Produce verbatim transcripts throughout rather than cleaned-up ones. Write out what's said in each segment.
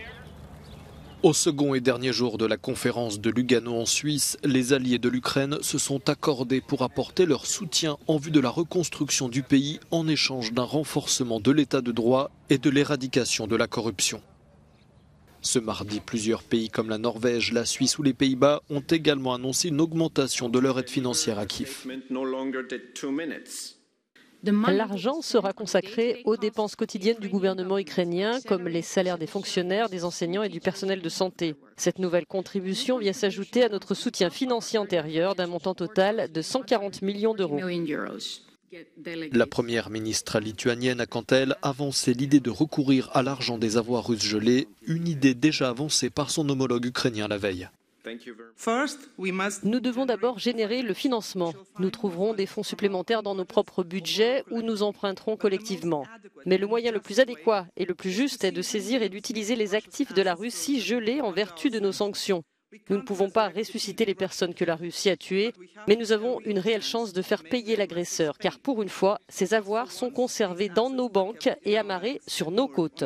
Au second et dernier jour de la conférence de Lugano en Suisse, les alliés de l'Ukraine se sont accordés pour apporter leur soutien en vue de la reconstruction du pays en échange d'un renforcement de l'état de droit et de l'éradication de la corruption. Ce mardi, plusieurs pays comme la Norvège, la Suisse ou les Pays-Bas ont également annoncé une augmentation de leur aide financière à Kiev. L'argent sera consacré aux dépenses quotidiennes du gouvernement ukrainien, comme les salaires des fonctionnaires, des enseignants et du personnel de santé. Cette nouvelle contribution vient s'ajouter à notre soutien financier antérieur d'un montant total de cent quarante millions d'euros. La première ministre lituanienne a quant à elle avancé l'idée de recourir à l'argent des avoirs russes gelés, une idée déjà avancée par son homologue ukrainien la veille. Nous devons d'abord générer le financement. Nous trouverons des fonds supplémentaires dans nos propres budgets ou nous emprunterons collectivement. Mais le moyen le plus adéquat et le plus juste est de saisir et d'utiliser les actifs de la Russie gelés en vertu de nos sanctions. Nous ne pouvons pas ressusciter les personnes que la Russie a tuées, mais nous avons une réelle chance de faire payer l'agresseur, car pour une fois, ces avoirs sont conservés dans nos banques et amarrés sur nos côtes.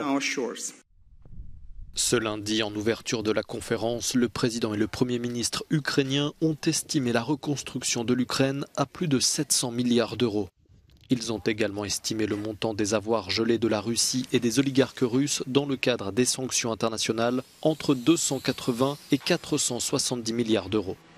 Ce lundi, en ouverture de la conférence, le président et le premier ministre ukrainiens ont estimé la reconstruction de l'Ukraine à plus de sept cents milliards d'euros. Ils ont également estimé le montant des avoirs gelés de la Russie et des oligarques russes dans le cadre des sanctions internationales entre deux cent quatre-vingts et quatre cent soixante-dix milliards d'euros.